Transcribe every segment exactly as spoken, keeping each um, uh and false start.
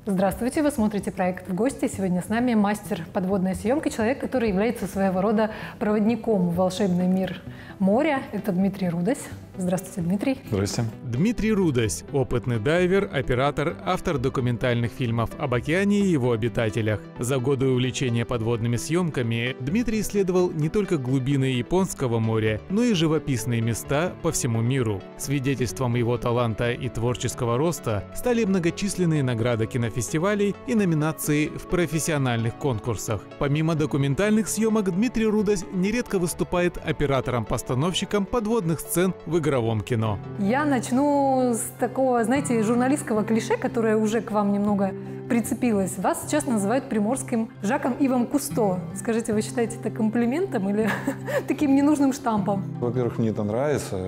Здравствуйте, вы смотрите проект «В гости». Сегодня с нами мастер подводной съемки, человек, который является своего рода проводником в волшебный мир моря. Это Дмитрий Рудось. Здравствуйте, Дмитрий. Здравствуйте. Дмитрий Рудось – опытный дайвер, оператор, автор документальных фильмов об океане и его обитателях. За годы увлечения подводными съемками Дмитрий исследовал не только глубины Японского моря, но и живописные места по всему миру. Свидетельством его таланта и творческого роста стали многочисленные награды кинофестивалей и номинации в профессиональных конкурсах. Помимо документальных съемок, Дмитрий Рудось нередко выступает оператором-постановщиком подводных сцен в игровом кино. Я начну с такого, знаете, журналистского клише, которое уже к вам немного прицепилось. Вас сейчас называют приморским Жаком Ивом Кусто. Скажите, вы считаете это комплиментом или таким ненужным штампом? Во-первых, мне это нравится,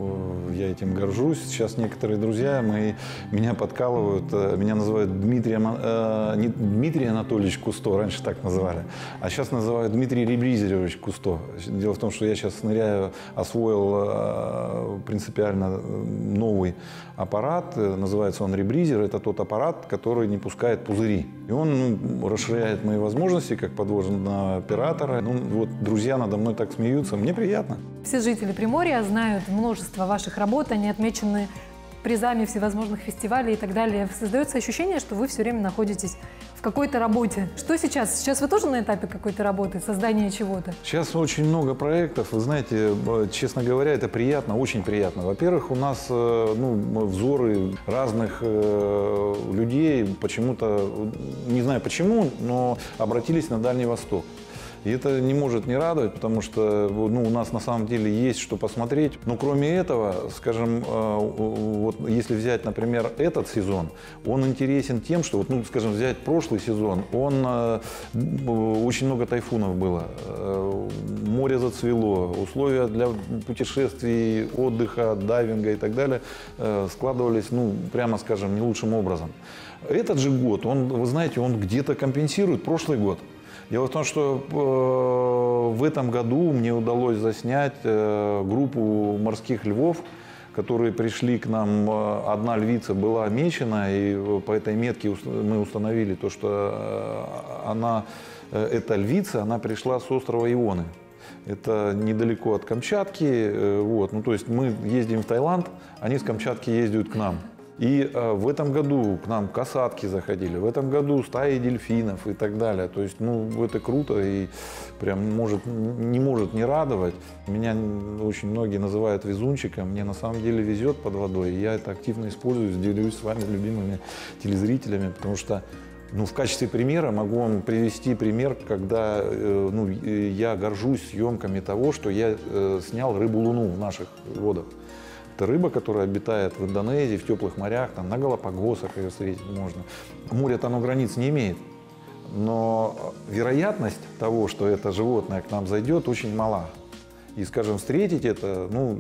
я этим горжусь. Сейчас некоторые друзья мои меня подкалывают, меня называют Дмитрий, э, не Дмитрий Анатольевич Кусто, раньше так называли, а сейчас называют Дмитрий Ребризерович Кусто. Дело в том, что я сейчас ныряю, освоил э, принципиально новый аппарат, называется он ребризер. Это тот аппарат, который не пускает пузыри. И он ну, расширяет мои возможности как подводного оператора. Ну, вот друзья надо мной так смеются, мне приятно. Все жители Приморья знают множество ваших работ, они отмечены призами всевозможных фестивалей и так далее. Создается ощущение, что вы все время находитесь в какой-то работе. Что сейчас? Сейчас вы тоже на этапе какой-то работы, создания чего-то? Сейчас очень много проектов. Вы знаете, честно говоря, это приятно, очень приятно. Во-первых, у нас ну, взоры разных э, людей почему-то, не знаю почему, но обратились на Дальний Восток. И это не может не радовать, потому что ну, у нас на самом деле есть что посмотреть. Но кроме этого, скажем, вот если взять, например, этот сезон, он интересен тем, что, вот, ну, скажем, взять прошлый сезон, он очень много тайфунов было, море зацвело, условия для путешествий, отдыха, дайвинга и так далее складывались, ну, прямо скажем, не лучшим образом. Этот же год, он, вы знаете, он где-то компенсирует прошлый год. Дело в том, что э, в этом году мне удалось заснять э, группу морских львов, которые пришли к нам. Одна львица была мечена, и по этой метке мы установили то, что э, она, э, эта львица, она пришла с острова Ионы. Это недалеко от Камчатки. Э, вот. Ну, то есть мы ездим в Таиланд, они с Камчатки ездят к нам. И э, в этом году к нам касатки заходили, в этом году стаи дельфинов и так далее. То есть, ну, это круто и прям может, не может не радовать. Меня очень многие называют везунчиком. Мне на самом деле везет под водой. И я это активно использую, делюсь с вами, любимыми телезрителями, потому что ну, в качестве примера могу вам привести пример, когда э, ну, я горжусь съемками того, что я э, снял рыбу-луну в наших водах. Это рыба, которая обитает в Индонезии, в теплых морях, там, на Галапагосах ее встретить можно. Море-то оно границ не имеет, но вероятность того, что это животное к нам зайдет, очень мала. И, скажем, встретить это, ну,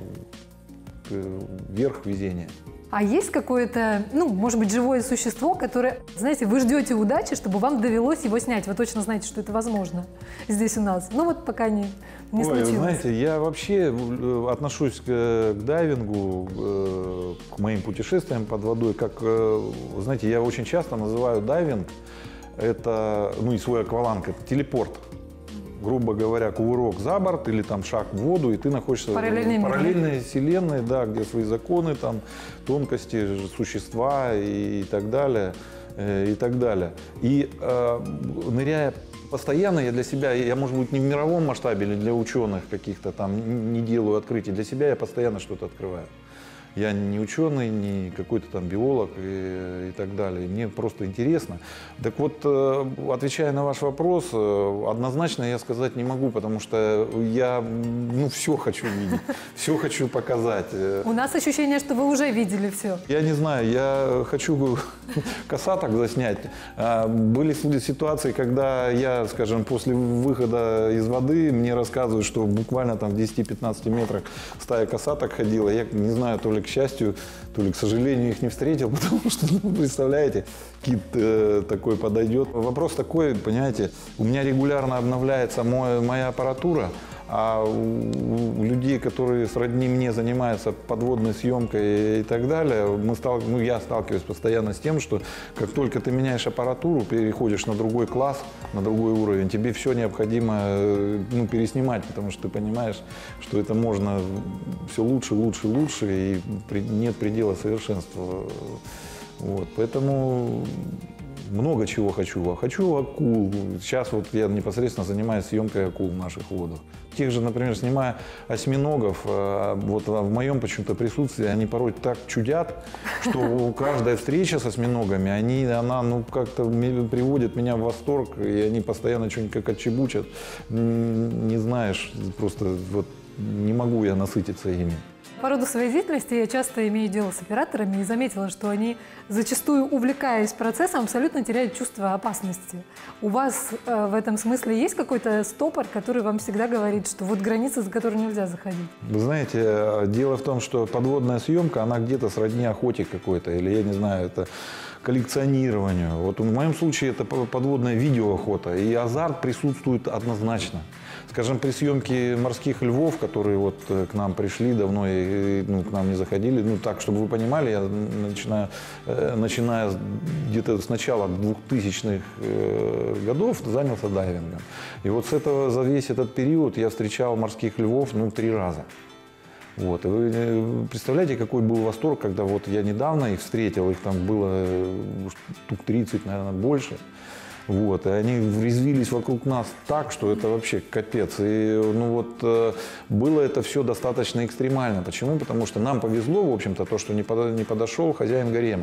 верх везения. А есть какое-то, ну, может быть, живое существо, которое, знаете, вы ждете удачи, чтобы вам довелось его снять. Вы точно знаете, что это возможно здесь у нас. Ну вот пока не, не Ой, случилось. Знаете, я вообще отношусь к, к дайвингу, к моим путешествиям под водой, как, знаете, я очень часто называю дайвинг, это, ну и свой акваланг, это телепорт. Грубо говоря, кувырок за борт или там шаг в воду, и ты находишься в параллельной вселенной, да, где свои законы, там, тонкости, существа и, и так далее, и так далее. И э, ныряя постоянно, я для себя, я, может быть, не в мировом масштабе или для ученых каких-то там не делаю открытий, для себя я постоянно что-то открываю. Я не ученый, не какой-то там биолог и, и так далее. Мне просто интересно. Так вот, отвечая на ваш вопрос, однозначно я сказать не могу, потому что я ну, все хочу видеть, все хочу показать. У нас ощущение, что вы уже видели все. Я не знаю, я хочу касаток заснять. Были ситуации, когда я, скажем, после выхода из воды мне рассказывают, что буквально там в десяти-пятнадцати метрах стая касаток ходила. Я не знаю, то ли к счастью, то ли к сожалению их не встретил, потому что, ну, представляете, кит э, такой подойдет. Вопрос такой, понимаете, у меня регулярно обновляется мой, моя аппаратура, А у, у людей, которые сродни мне занимаются подводной съемкой и так далее, мы стал, ну, я сталкиваюсь постоянно с тем, что как только ты меняешь аппаратуру, переходишь на другой класс, на другой уровень, тебе все необходимо, ну, переснимать, потому что ты понимаешь, что это можно все лучше, лучше, лучше, и при, нет предела совершенства. Вот, поэтому много чего хочу. Хочу акул. Сейчас вот я непосредственно занимаюсь съемкой акул в наших водах. Тех же, например, снимая осьминогов, вот в моем почему-то присутствии они порой так чудят, что каждая встреча с осьминогами, они, она ну, как-то приводит меня в восторг, и они постоянно что-нибудь как отчебучат. Не знаешь, просто вот не могу я насытиться ими. По роду своей деятельности я часто имею дело с операторами и заметила, что они, зачастую увлекаясь процессом, абсолютно теряют чувство опасности. У вас э, в этом смысле есть какой-то стопор, который вам всегда говорит, что вот граница, за которую нельзя заходить? Вы знаете, дело в том, что подводная съемка, она где-то сродни охоте какой-то, или, я не знаю, это коллекционированию. Вот в моем случае это подводная видеоохота, и азарт присутствует однозначно. Скажем, при съемке «Морских львов», которые вот к нам пришли давно и ну, к нам не заходили, ну так, чтобы вы понимали, я начинаю, начиная где-то с начала двухтысячных годов занялся дайвингом. И вот с этого, за весь этот период я встречал «Морских львов» ну, три раза. Вот. И вы представляете, какой был восторг, когда вот я недавно их встретил, их там было штук тридцать, наверное, больше. Вот, и они врезвились вокруг нас так, что это вообще капец. И ну вот, было это все достаточно экстремально. Почему? Потому что нам повезло, в общем-то, то, что не подошел хозяин гарема.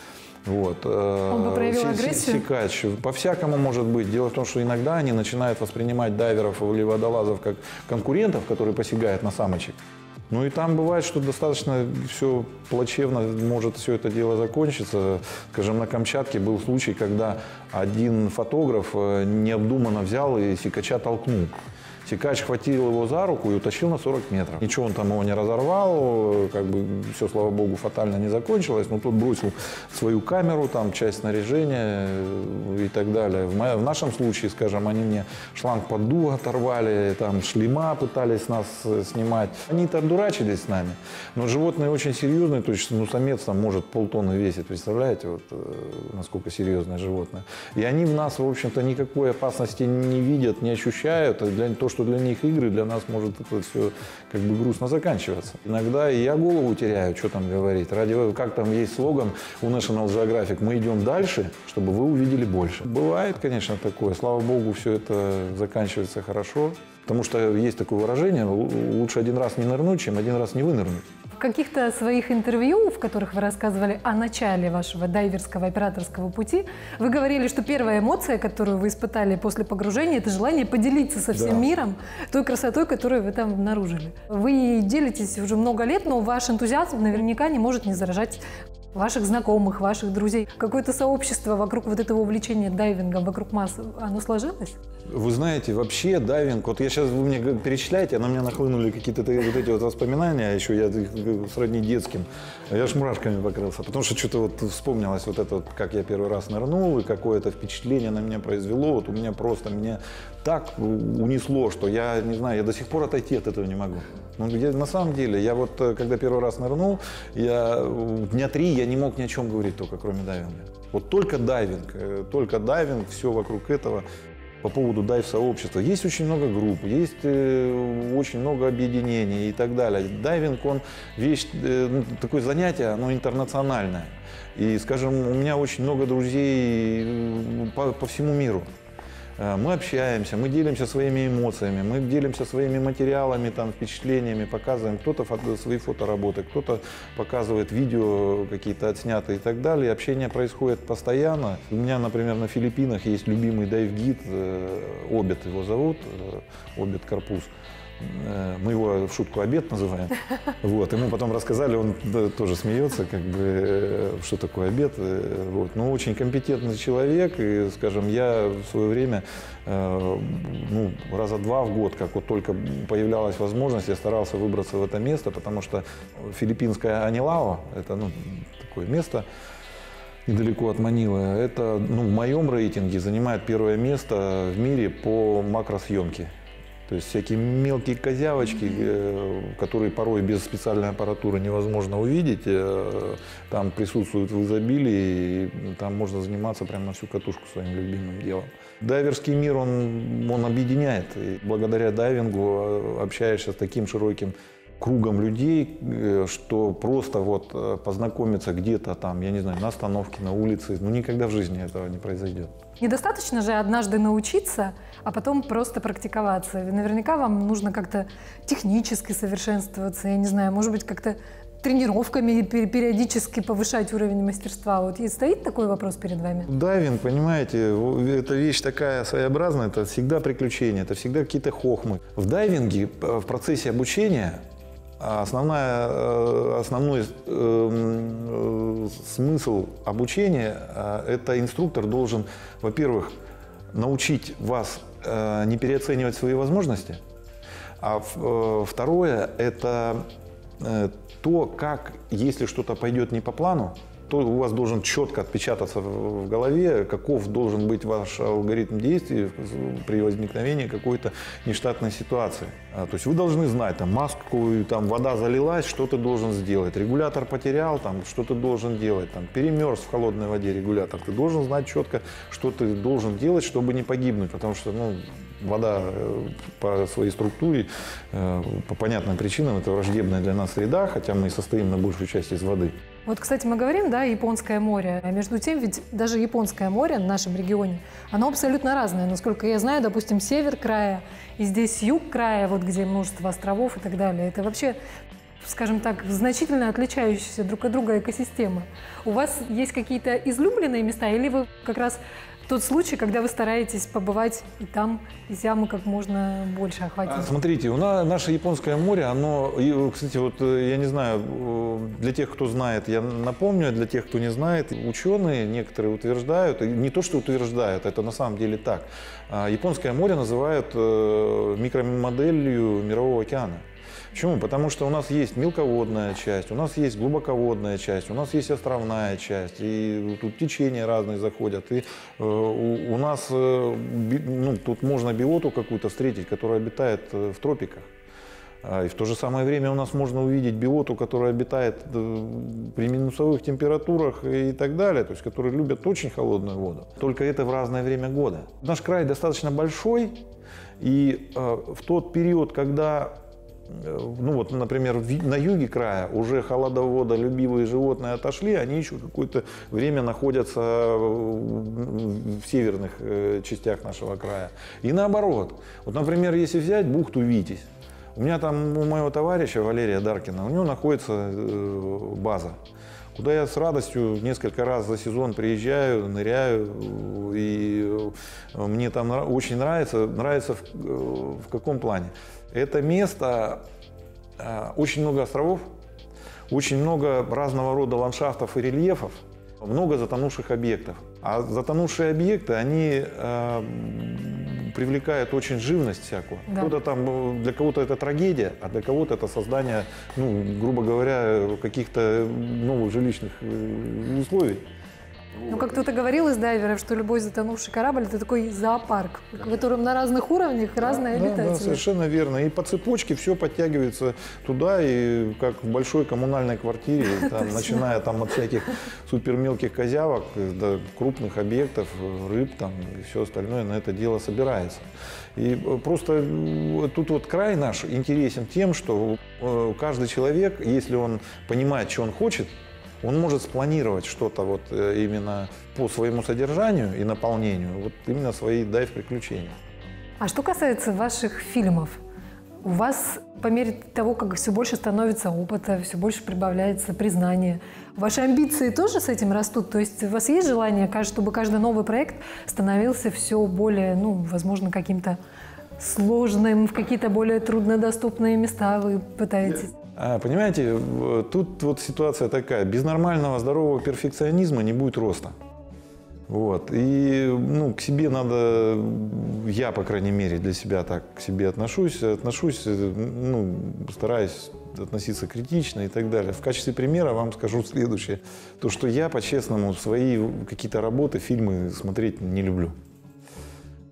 Вот. Он бы проявил агрессию? Сикач. По-всякому может быть. Дело в том, что иногда они начинают воспринимать дайверов или водолазов как конкурентов, которые посягают на самочек. Ну и там бывает, что достаточно все плачевно может все это дело закончиться. Скажем, на Камчатке был случай, когда один фотограф необдуманно взял и сикача толкнул. Сикач хватил его за руку и утащил на сорок метров. Ничего он там его не разорвал, как бы все, слава богу, фатально не закончилось, но тот бросил свою камеру, там, часть снаряжения и так далее. В, моем, в нашем случае, скажем, они мне шланг под дуг оторвали, там, шлема пытались нас снимать. Они-то дурачились с нами, но животные очень серьезные, то есть ну, самец там может полтонны весить, представляете, вот, насколько серьезное животное. И они в нас, в общем-то, никакой опасности не видят, не ощущают, а для того, что для них игры, для нас может это все как бы грустно заканчиваться. Иногда и я голову теряю, что там говорить. Ради, как там есть слоган у National Geographic, мы идем дальше, чтобы вы увидели больше. Бывает, конечно, такое. Слава богу, все это заканчивается хорошо. Потому что есть такое выражение, лучше один раз не нырнуть, чем один раз не вынырнуть. В каких-то своих интервью, в которых вы рассказывали о начале вашего дайверского операторского пути, вы говорили, что первая эмоция, которую вы испытали после погружения, это желание поделиться со всем да. миром той красотой, которую вы там обнаружили. Вы делитесь уже много лет, но ваш энтузиазм наверняка не может не заражать ваших знакомых, ваших друзей. Какое-то сообщество вокруг вот этого увлечения дайвингом, вокруг масс, оно сложилось? Вы знаете, вообще дайвинг, вот я сейчас, вы мне перечисляете, а на меня нахлынули какие-то вот эти вот воспоминания, а еще я сродни детским, я ж мурашками покрылся, потому что что-то вот вспомнилось вот это, вот, как я первый раз нырнул, и какое-то впечатление на меня произвело, вот у меня просто, меня так унесло, что я, не знаю, я до сих пор отойти от этого не могу. Ну, я, на самом деле, я вот, когда первый раз нырнул, я дня три я не мог ни о чем говорить только, кроме дайвинга. Вот только дайвинг, только дайвинг, все вокруг этого. По поводу дайв-сообщества. Есть очень много групп, есть э, очень много объединений и так далее. Дайвинг, он вещь, э, ну, такое занятие, оно интернациональное. И, скажем, у меня очень много друзей по, по всему миру. Мы общаемся, мы делимся своими эмоциями, мы делимся своими материалами, там, впечатлениями, показываем. Кто-то фото, свои фотоработы, кто-то показывает видео какие-то отснятые и так далее. Общение происходит постоянно. У меня, например, на Филиппинах есть любимый дайв-гид, Обед его зовут, Обед Карпуз. Мы его в шутку обед называем. Вот. Ему потом рассказали, он да, тоже смеется, как бы, что такое обед. Вот. Но очень компетентный человек. И, скажем, я в свое время э, ну, раза два в год, как вот только появлялась возможность, я старался выбраться в это место, потому что филиппинская Анилао, это ну, такое место недалеко от Манилы, это ну, в моем рейтинге занимает первое место в мире по макросъемке. То есть всякие мелкие козявочки, которые порой без специальной аппаратуры невозможно увидеть, там присутствуют в изобилии, и там можно заниматься прямо на всю катушку своим любимым делом. Дайверский мир, он, он объединяет. И благодаря дайвингу общаешься с таким широким кругом людей, что просто вот познакомиться где-то там, я не знаю, на остановке, на улице, ну никогда в жизни этого не произойдет. Недостаточно же однажды научиться, а потом просто практиковаться. Наверняка вам нужно как-то технически совершенствоваться, я не знаю, может быть, как-то тренировками периодически повышать уровень мастерства. Вот и стоит такой вопрос перед вами? Дайвинг, понимаете, это вещь такая своеобразная, это всегда приключения, это всегда какие-то хохмы. В дайвинге, в процессе обучения, Основная, основной э, смысл обучения – это инструктор должен, во-первых, научить вас э, не переоценивать свои возможности, а э, второе – это э, то, как, если что-то пойдет не по плану, то у вас должен четко отпечататься в голове, каков должен быть ваш алгоритм действий при возникновении какой-то нештатной ситуации. То есть вы должны знать, там, маску, там, вода залилась, что ты должен сделать, регулятор потерял, там, что ты должен делать, там, перемерз в холодной воде регулятор, ты должен знать четко, что ты должен делать, чтобы не погибнуть, потому что, ну, вода по своей структуре, по понятным причинам, это враждебная для нас среда, хотя мы состоим на большую часть из воды. Вот, кстати, мы говорим, да, Японское море. А между тем, ведь даже Японское море в нашем регионе, оно абсолютно разное. Насколько я знаю, допустим, север края и здесь юг края, вот где множество островов и так далее. Это вообще, скажем так, значительно отличающиеся друг от друга экосистемы. У вас есть какие-то излюбленные места или вы как раз тот случай, когда вы стараетесь побывать и там, и сям как можно больше охватить? Смотрите, у нас наше Японское море, оно, кстати, вот я не знаю, для тех, кто знает, я напомню, для тех, кто не знает, ученые некоторые утверждают, не то, что утверждают, это на самом деле так, Японское море называют микромоделью Мирового океана. Почему? Потому что у нас есть мелководная часть, у нас есть глубоководная часть, у нас есть островная часть, и тут течения разные заходят. И э, у, у нас, э, би, ну, тут можно биоту какую-то встретить, которая обитает в тропиках. И в то же самое время у нас можно увидеть биоту, которая обитает при минусовых температурах и так далее, то есть которые любят очень холодную воду. Только это в разное время года. Наш край достаточно большой, и э, в тот период, когда, ну вот, например, на юге края уже холодоводолюбивые животные отошли, они еще какое-то время находятся в северных частях нашего края. И наоборот. Вот, например, если взять бухту Витязь, у меня там, у моего товарища Валерия Даркина, у него находится база, куда я с радостью несколько раз за сезон приезжаю, ныряю, и мне там очень нравится. Нравится в, в каком плане? Это место, очень много островов, очень много разного рода ландшафтов и рельефов, много затонувших объектов. А затонувшие объекты, они э, привлекают очень живность всякую. Да. Кто-то там, для кого-то это трагедия, а для кого-то это создание, ну, грубо говоря, каких-то новых жилищных условий. Ну, как кто-то говорил из дайверов, что любой затонувший корабль – это такой зоопарк, в котором на разных уровнях разные да, обитатели. Да, совершенно верно. И по цепочке все подтягивается туда, и как в большой коммунальной квартире, там, начиная там, от всяких супермелких козявок до крупных объектов, рыб там, и все остальное на это дело собирается. И просто тут вот край наш интересен тем, что каждый человек, если он понимает, что он хочет, он может спланировать что-то вот именно по своему содержанию и наполнению, вот именно свои дайв-приключения. А что касается ваших фильмов, у вас по мере того, как все больше становится опыта, все больше прибавляется признания, ваши амбиции тоже с этим растут? То есть у вас есть желание, чтобы каждый новый проект становился все более, ну, возможно, каким-то сложным, в какие-то более труднодоступные места вы пытаетесь? А, понимаете, тут вот ситуация такая, без нормального здорового перфекционизма не будет роста. Вот. И ну, к себе надо, я, по крайней мере, для себя так к себе отношусь, отношусь, ну, стараюсь относиться критично и так далее. В качестве примера вам скажу следующее. То, что я, по-честному, свои какие-то работы, фильмы смотреть не люблю.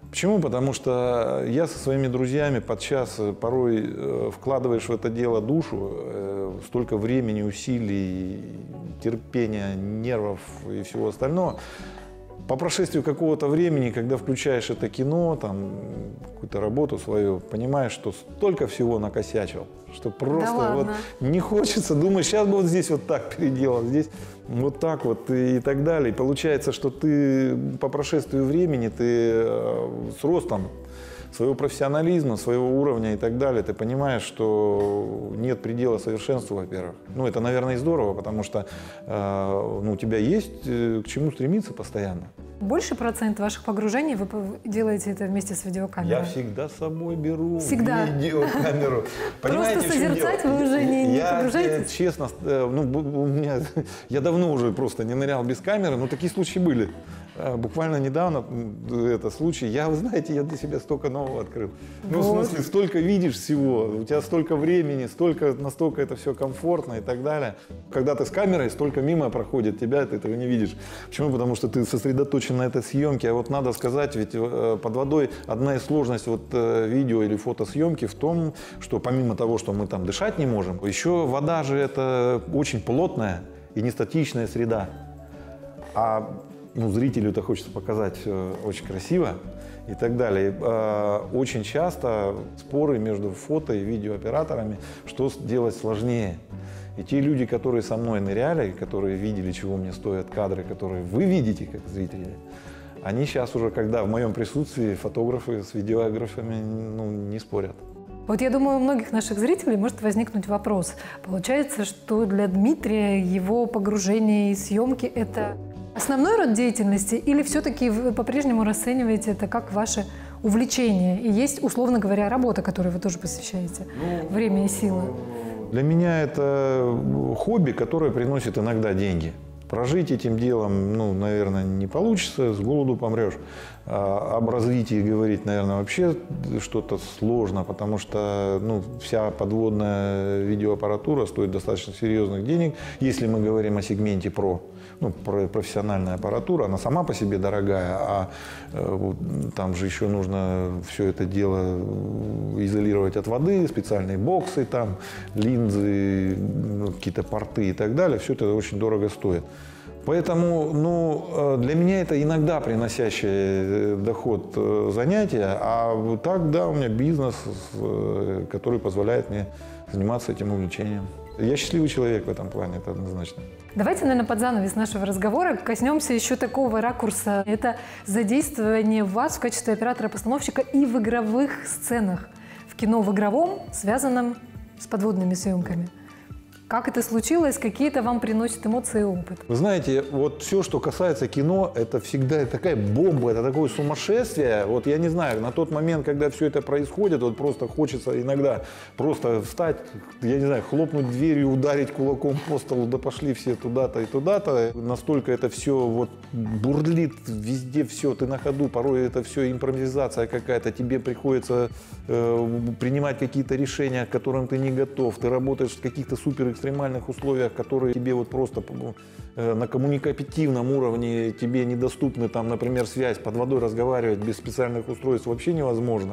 Почему? Потому что я со своими друзьями подчас порой э, вкладываешь в это дело душу, э, столько времени, усилий, терпения, нервов и всего остального. По прошествию какого-то времени, когда включаешь это кино, там, какую-то работу свою, понимаешь, что столько всего накосячил, что просто Да вот не хочется, думаешь, сейчас бы вот здесь вот так переделал, здесь вот так вот и, и так далее. И получается, что ты по прошествию времени, ты с ростом своего профессионализма, своего уровня и так далее, ты понимаешь, что нет предела совершенству, во-первых. Ну, это, наверное, и здорово, потому что э, ну, у тебя есть к чему стремиться постоянно. Больше процент ваших погружений вы делаете это вместе с видеокамерой? Я всегда с собой беру всегда. видеокамеру. Просто созерцать вы уже не, не я, погружаетесь? Я, честно, ну, у меня, я давно уже просто не нырял без камеры, но такие случаи были. Буквально недавно это случай. Я, вы знаете, я для себя столько нового открыл. Ну, вот. В смысле, столько видишь всего, у тебя столько времени, столько, настолько это все комфортно и так далее. Когда ты с камерой, столько мимо проходит тебя, ты этого не видишь. Почему? Потому что ты сосредоточен на этой съемке. А вот надо сказать, ведь под водой одна из сложностей вот видео или фотосъемки в том, что помимо того, что мы там дышать не можем, еще вода же это очень плотная и нестатичная среда. А ну, зрителю это хочется показать э, очень красиво и так далее. Э, очень часто споры между фото и видеооператорами, что делать сложнее. И те люди, которые со мной ныряли, которые видели, чего мне стоят кадры, которые вы видите как зрители, они сейчас уже, когда в моем присутствии, фотографы с видеографами ну, не спорят. Вот я думаю, у многих наших зрителей может возникнуть вопрос. Получается, что для Дмитрия его погружение и съемки – это основной род деятельности, или все-таки вы по-прежнему расцениваете это как ваше увлечение? И есть, условно говоря, работа, которой вы тоже посвящаете ну, время и силы? Для меня это хобби, которое приносит иногда деньги. Прожить этим делом, ну, наверное, не получится, с голоду помрешь. А об развитии говорить, наверное, вообще что-то сложно, потому что ну, вся подводная видеоаппаратура стоит достаточно серьезных денег. Если мы говорим о сегменте про, ну, про профессиональная аппаратура, она сама по себе дорогая, а э, вот, там же еще нужно все это дело изолировать от воды, специальные боксы, там, линзы, ну, какие-то порты и так далее. Все это очень дорого стоит. Поэтому ну, для меня это иногда приносящее доход занятие, а так, да, у меня бизнес, который позволяет мне заниматься этим увлечением. Я счастливый человек в этом плане, это однозначно. Давайте, наверное, под занавес нашего разговора коснемся еще такого ракурса. Это задействование вас в качестве оператора-постановщика и в игровых сценах. В кино в игровом, связанном с подводными съемками. Как это случилось? Какие-то вам приносят эмоции и опыт? Вы знаете, вот все, что касается кино, это всегда такая бомба, это такое сумасшествие. Вот я не знаю, на тот момент, когда все это происходит, вот просто хочется иногда просто встать, я не знаю, хлопнуть дверью, ударить кулаком по столу, да пошли все туда-то и туда-то. Настолько это все вот бурлит, везде все, ты на ходу, порой это все импровизация какая-то, тебе приходится э, принимать какие-то решения, к которым ты не готов, ты работаешь в каких-то супер экстремальных условиях, которые тебе вот просто э, на коммуникативном уровне тебе недоступны, там, например, связь под водой, разговаривать без специальных устройств вообще невозможно.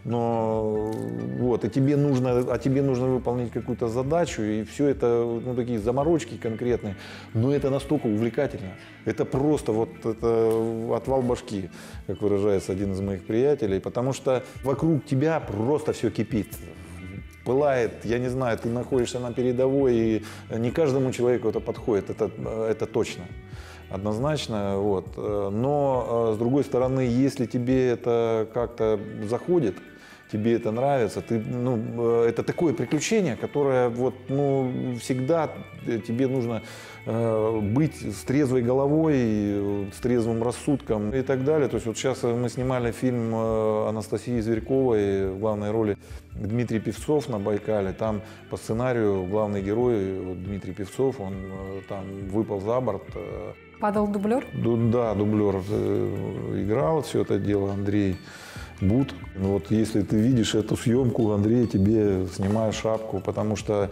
Но вот, и тебе нужно, а тебе нужно выполнить какую-то задачу, и все это, ну, такие заморочки конкретные. Но это настолько увлекательно. Это просто вот это отвал башки, как выражается один из моих приятелей, потому что вокруг тебя просто все кипит. Пылает, я не знаю, ты находишься на передовой, и не каждому человеку это подходит, это, это точно, однозначно. Вот. Но, с другой стороны, если тебе это как-то заходит, тебе это нравится, ты, ну, это такое приключение, которое вот, ну, всегда тебе нужно э, быть с трезвой головой, с трезвым рассудком и так далее. То есть вот сейчас мы снимали фильм Анастасии Зверьковой в главной роли Дмитрий Певцов на Байкале. Там по сценарию главный герой вот, Дмитрий Певцов, он там выпал за борт. Падал дублер? Да, дублер играл все это дело, Андрей Бут. Вот если ты видишь эту съемку, Андрей, тебе снимает шапку, потому что,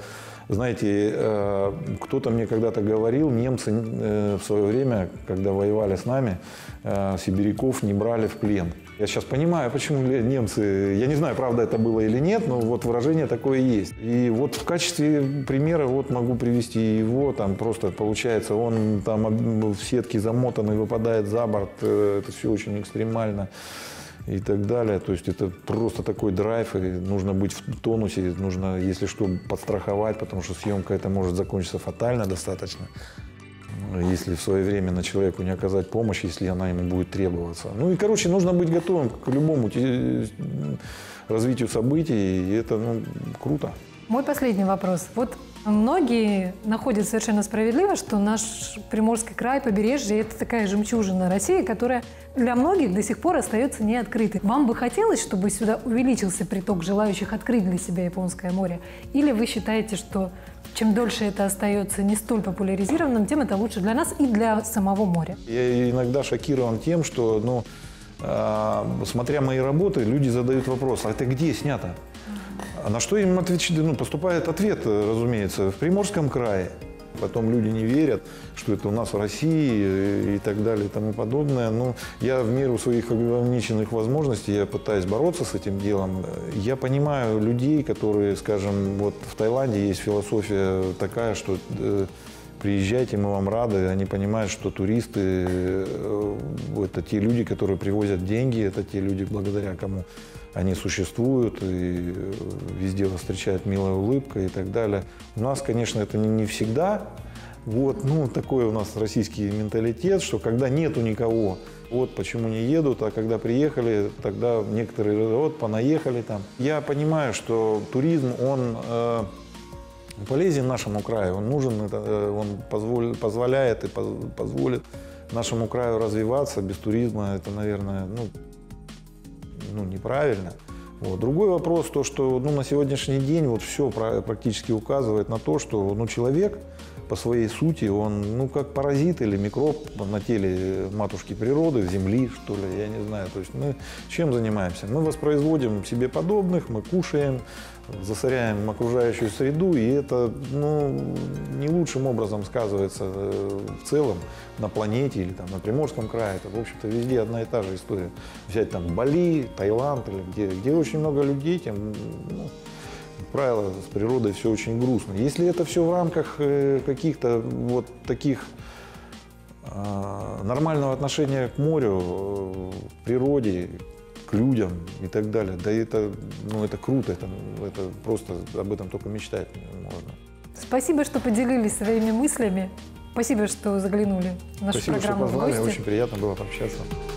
знаете, кто-то мне когда-то говорил, немцы в свое время, когда воевали с нами, сибиряков не брали в плен. Я сейчас понимаю, почему немцы, я не знаю, правда это было или нет, но вот выражение такое есть. И вот в качестве примера вот могу привести его, там просто получается, он там в сетке замотанный, выпадает за борт, это все очень экстремально и так далее. То есть это просто такой драйв, и нужно быть в тонусе, нужно, если что, подстраховать, потому что съемка это может закончиться фатально достаточно, если своевременно человеку не оказать помощь, если она ему будет требоваться. Ну и, короче, нужно быть готовым к любому развитию событий, и это, ну, круто. Мой последний вопрос. Вот многие находят совершенно справедливо, что наш Приморский край, побережье – это такая жемчужина России, которая для многих до сих пор остается неоткрытой. Вам бы хотелось, чтобы сюда увеличился приток желающих открыть для себя Японское море? Или вы считаете, что чем дольше это остается не столь популяризированным, тем это лучше для нас и для самого моря? Я иногда шокирован тем, что, ну, э, смотря мои работы, люди задают вопрос: а это где снято? А на что им отвечать? Ну, поступает ответ, разумеется, в Приморском крае. Потом люди не верят, что это у нас в России и так далее и тому подобное. Но я в меру своих ограниченных возможностей я пытаюсь бороться с этим делом. Я понимаю людей, которые, скажем, вот в Таиланде есть философия такая, что э, приезжайте, мы вам рады. Они понимают, что туристы э, это те люди, которые привозят деньги, это те люди, благодаря кому они существуют, и везде вас встречают милой улыбкой и так далее. У нас, конечно, это не, не всегда. Вот, ну, такой у нас российский менталитет, что когда нету никого, вот почему не едут, а когда приехали, тогда некоторые вот понаехали там. Я понимаю, что туризм, он э, полезен нашему краю, он нужен, это, он позволь, позволяет и позволит нашему краю развиваться. Без туризма это, наверное, ну, ну, неправильно. Вот. Другой вопрос, то, что, ну, на сегодняшний день вот все практически указывает на то, что, ну, человек по своей сути, он, ну, как паразит или микроб на теле матушки природы, земли, что ли, я не знаю. То есть мы чем занимаемся? Мы воспроизводим себе подобных, мы кушаем, засоряем окружающую среду, и это, ну, не лучшим образом сказывается в целом на планете или там на Приморском крае. Это, в общем-то, везде одна и та же история. Взять там Бали, Таиланд, или где, где очень много людей, тем, ну, как правило, с природой все очень грустно. Если это все в рамках каких-то вот таких э, нормального отношения к морю, к природе, к людям и так далее, да это, ну, это круто, это, это просто об этом только мечтать можно. Спасибо, что поделились своими мыслями. Спасибо, что заглянули в нашу Спасибо, программу что позвали, в гости. очень приятно было пообщаться.